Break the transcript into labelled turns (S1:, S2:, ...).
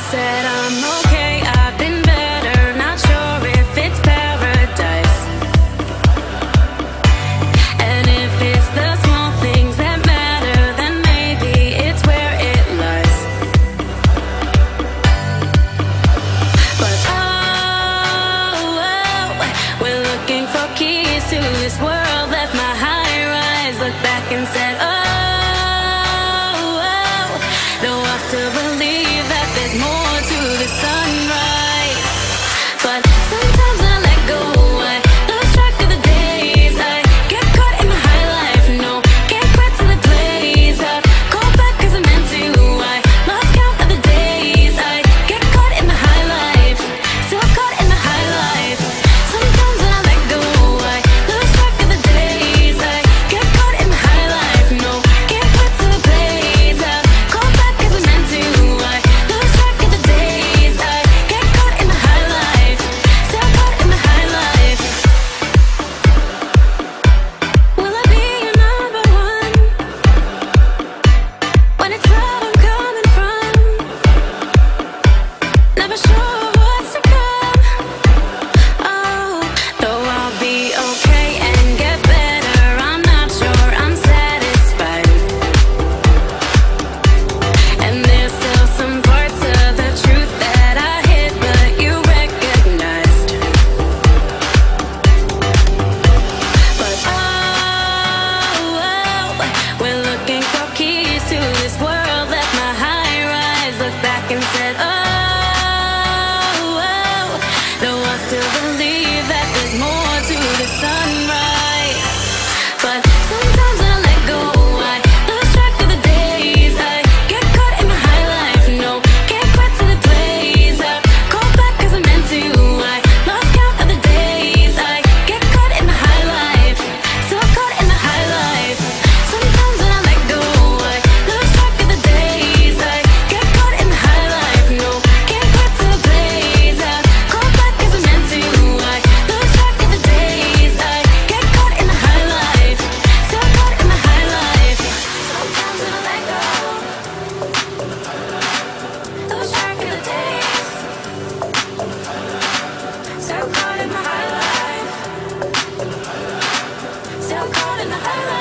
S1: said I'm okay, I've been better, not sure if it's paradise. And if it's the small things that matter, then maybe it's where it lies. But oh, we're looking for keys to this world. Left my high rise, looked back and said oh, though I still believe that there's more to the sunrise. But sometimes when I let go, I lose track of the days. I get caught in my high life, no, can't quit till it plays out. Call back cause I meant to, I lost count of the days. I get caught in the high life, still caught in the high life. Sometimes when I let go, I lose track of the days. I get caught in the high life, no, can't quit till it plays out. Call back cause I meant to, I lose track of the days. I get caught in the high life, still caught in the high life. Will I be your number one? When it's love I'm coming from, never sure what's to come. Oh, though I'll be okay and get better, I'm not sure I'm satisfied. And there's still some parts of the truth that I hid, but you recognized. But oh, we're looking for keys to this world. Left my high rise, looked back and said oh, though I still believe that there's more to the sunrise. But sometimes when I let go, I lose track of the days. I get caught in my high life, no, can't quit till it plays out. Call back cause I meant to, I lost count of the days. I get caught in the high life, still caught in the high life. Sometimes when I let go, I lose track of the days. I get caught in the high life, no, can't quit till it plays out. Call back cause I meant to, I lose track of the days. I get caught in the high life, still caught in the high life. Sometimes when I let go, lose track of the days. Still caught in the high life, still caught in the high life.